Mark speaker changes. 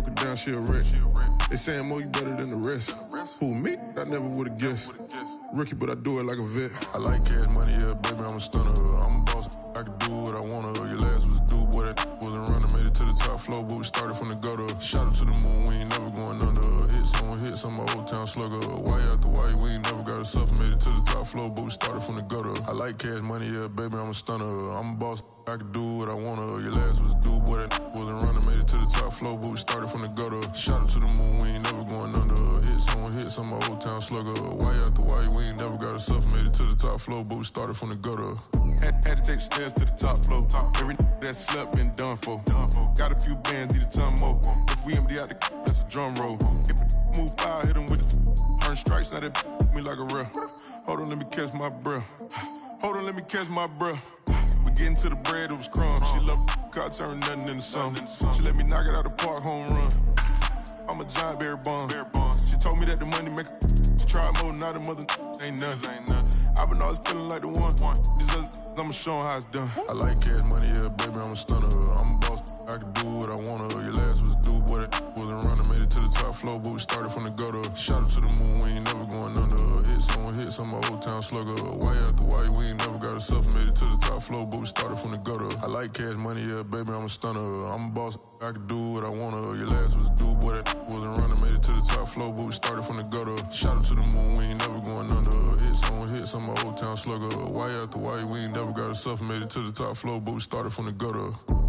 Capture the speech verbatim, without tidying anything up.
Speaker 1: broke her down, she a wreck. They saying, Mo, you better than the rest. Who, me? I never would've guessed. Rookie, but I do it like a vet. I like cash money, yeah, baby, I'm a stunner. I'm a boss, I can do what I wanna. Your last was do, boy, that wasn't running. Made it to the top floor, but we started from the gutter. Shot up to the moon, we ain't never going under. Hit someone, hit some my old town slugger. Why after why, we ain't never got a suffer. Made it to the top floor, but we started from the gutter. I like cash money, yeah, baby, I'm a stunner. I'm a boss, I can do what I wanna. Your last was do, boy, that wasn't running. Made it to the top floor, but we started from the gutter. Shot up to the moon, we ain't never going under. Hit someone, hit some my old town slugger. Why after why, we ain't never got a suffer. Made it to the top floor, but we started from the gutter. Had, had to take the stairs to the top floor. Top. Every that slept been done for. done for. Got a few bands, need a ton more. If we empty out the that's a drum roll. If we move fire, hit them with the earn strikes, now they me like a real. Hold on, let me catch my breath. Hold on, let me catch my breath. We getting to the bread, it was crumbs. She love car turn nothing into something. She let me knock it out the park, home run. I'm a giant bear bond. She told me that the money make her. She tried more, now the mother ain't nothing. I've been always feeling like the one. These other I'ma show 'em how it's done. I like cash money, yeah, baby, I'm a stunner. I'm a boss, I can do what I wanna. Your last was do, boy, that wasn't running. Made it to the top floor, but we started from the gutter. Shot up to the moon, we ain't never going under. Hit someone, hit some my old town slugger. Why after why, we ain't never got a suffer. Made it to the top floor, but we started from the gutter. I like cash money, yeah, baby, I'm a stunner. I'm a boss, I can do what I wanna. Your last was do, boy, that wasn't running. Made it to the top floor, but we started from the gutter. Shot up to the moon, we ain't never going under. Hit someone, hit some my old town slugger. Why after why, we ain't never got a suffer. Made it to the top floor, but we started from the gutter.